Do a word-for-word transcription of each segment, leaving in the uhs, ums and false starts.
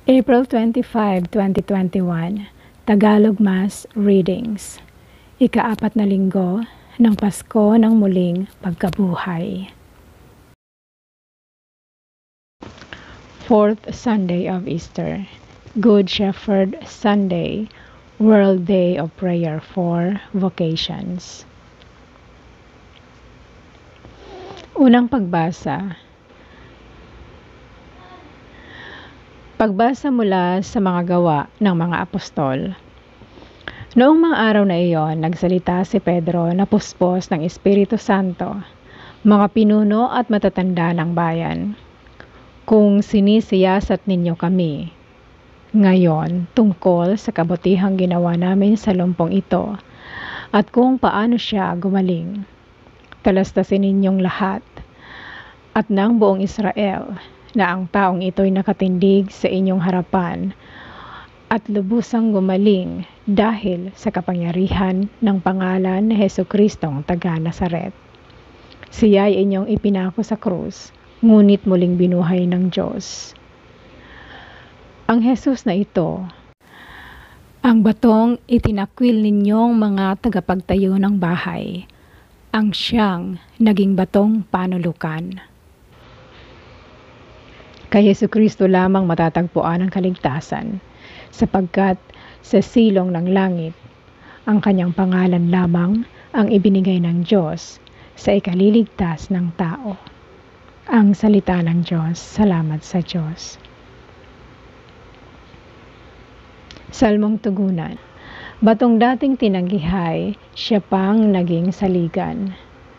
April twenty-fifth, twenty twenty-one, Tagalog Mass Readings. Ikaapat na linggo ng Pasko ng muling pagkabuhay. Fourth Sunday of Easter, Good Shepherd Sunday, World Day of Prayer for Vocations. Unang pagbasa. Pagbasa mula sa mga gawa ng mga apostol. Noong mga araw na iyon, nagsalita si Pedro na puspos ng Espiritu Santo, mga pinuno at matatanda ng bayan. Kung sinisiyasat ninyo kami, ngayon tungkol sa kabutihang ginawa namin sa lumpong ito, at kung paano siya gumaling, talastasin ninyong lahat, at ng buong Israel, na ang taong ito'y nakatindig sa inyong harapan at lubusang gumaling dahil sa kapangyarihan ng pangalan ni Jesucristong taga Nazaret. Siya'y inyong ipinako sa krus, ngunit muling binuhay ng Diyos. Ang Jesus na ito, ang batong itinakwil ninyong mga tagapagtayo ng bahay, ang siyang naging batong panulukan. Kay Jesucristo lamang matatagpuan ang kaligtasan, sapagkat sa silong ng langit, ang kanyang pangalan lamang ang ibinigay ng Diyos sa ikaliligtas ng tao. Ang salita ng Diyos, salamat sa Diyos. Salmong tugunan. Batong dating tinanggihay, siya pang naging saligan.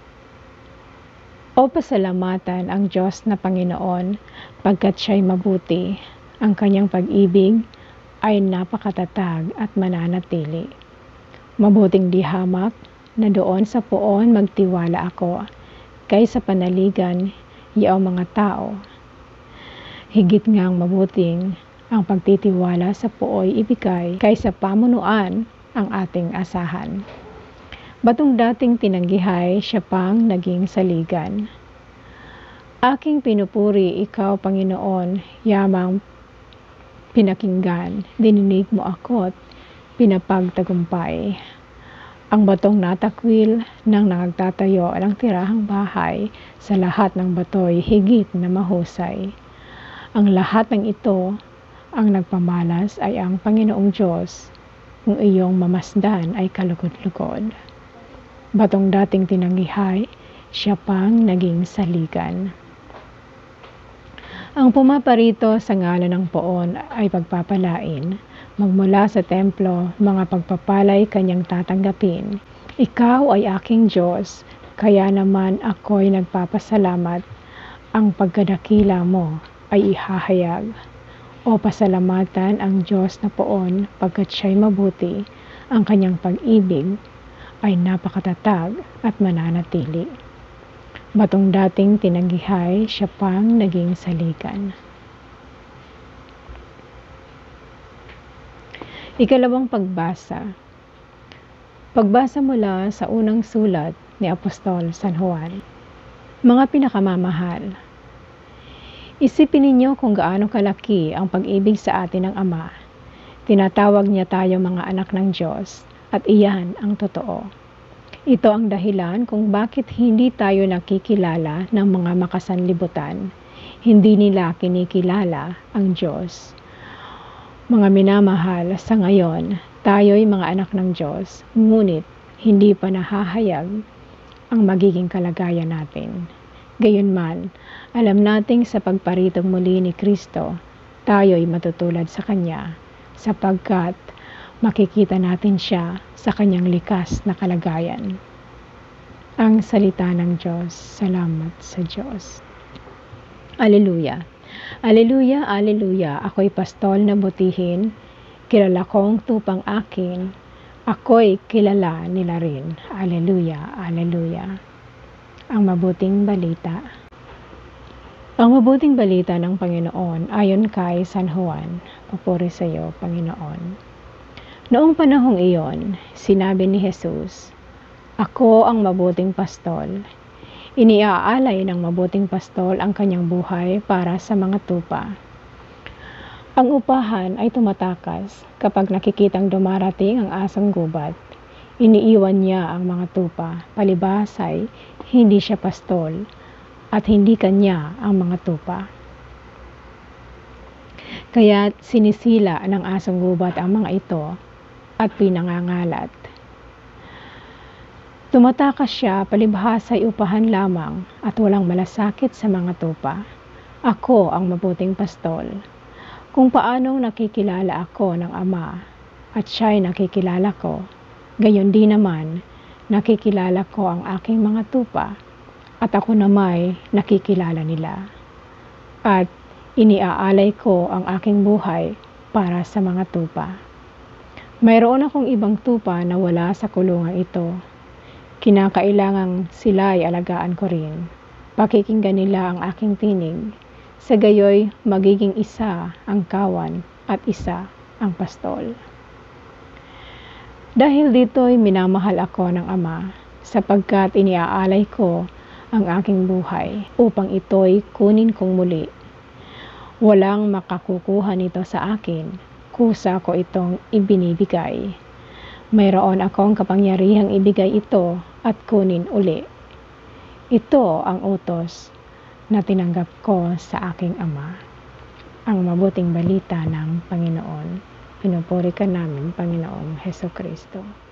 O pasalamatan ang Diyos na Panginoon, pagkat siya'y mabuti, ang kanyang pag-ibig ay napakatatag at mananatili. Mabuting dihamak na doon sa poon magtiwala ako, kaysa panaligan yaong mga tao. Higit ngang mabuting ang pagtitiwala sa pooy ibigay, kaysa pamunuan ang ating asahan. Batong dating tinanggihay, siya pang naging saligan. Aking pinupuri ikaw, Panginoon, yamang pinakinggan, dininig mo ako't pinapagtagumpay. Ang batong natakwil ng nagtatayo ng tirahang bahay, sa lahat ng bato'y higit na mahusay. Ang lahat ng ito, ang nagpamalas ay ang Panginoong Diyos, kung iyong mamasdan ay kalugod-lugod. Batong dating tinanggihay, siya pang naging saligan. Ang pumaparito sa ngalan ng poon ay pagpapalain. Magmula sa templo, mga pagpapalay kanyang tatanggapin. Ikaw ay aking Diyos, kaya naman ako'y nagpapasalamat. Ang pagkadakila mo ay ihahayag. O pasalamatan ang Diyos na poon, pagkat siya'y mabuti, ang kanyang pag-ibig ay napakatatag at mananatili. Batong dating tinanggihay, siya pang naging saligan. Ikalawang pagbasa. Pagbasa mula sa unang sulat ni Apostol San Juan. Mga pinakamamahal, isipin ninyo kung gaano kalaki ang pag-ibig sa atin ng Ama. Tinatawag niya tayo mga anak ng Diyos, at iyan ang totoo. Ito ang dahilan kung bakit hindi tayo nakikilala ng mga makasanlibutan. Hindi nila kinikilala ang Diyos. Mga minamahal, sa ngayon, tayo'y mga anak ng Diyos, ngunit hindi pa nahahayag ang magiging kalagayan natin. Gayunman, alam nating sa pagparitong muli ni Kristo, tayo'y matutulad sa Kanya, sapagkat makikita natin siya sa kanyang likas na kalagayan. Ang salita ng Diyos, salamat sa Diyos. Aleluya. Aleluya, aleluya. Ako'y pastol na butihin, kilala kong tupang akin, ako'y kilala nila rin. Aleluya, aleluya. Ang mabuting balita. Ang mabuting balita ng Panginoon ayon kay San Juan. Papuri sa iyo, Panginoon. Noong panahong iyon, sinabi ni Jesus, Ako ang mabuting pastol. Iniaalay ng mabuting pastol ang kanyang buhay para sa mga tupa. Ang upahan ay tumatakas kapag nakikitang dumarating ang asong gubat. Iniiwan niya ang mga tupa, palibhas ay hindi siya pastol at hindi kanya ang mga tupa. Kaya't sinisila ng asong gubat ang mga ito at pinangangalat. Tumatakas siya, palibhas ay upahan lamang at walang malasakit sa mga tupa. Ako ang mabuting pastol. Kung paanong nakikilala ako ng Ama at siya'y nakikilala ko, gayon din naman nakikilala ko ang aking mga tupa at ako namay nakikilala nila. At iniaalay ko ang aking buhay para sa mga tupa. Mayroon akong ibang tupa na wala sa kulungan ito. Kinakailangang sila'y alagaan ko rin. Pakikinggan nila ang aking tinig. Sa gayoy, magiging isa ang kawan at isa ang pastol. Dahil dito'y minamahal ako ng Ama, sapagkat iniaalay ko ang aking buhay upang ito'y kunin kong muli. Walang makakukuha nito sa akin, kusa ko itong ibinibigay. Mayroon akong kapangyarihang ibigay ito at kunin uli. Ito ang utos na tinanggap ko sa aking Ama. Ang mabuting balita ng Panginoon. Pinupuri ka namin, Panginoong Hesukristo.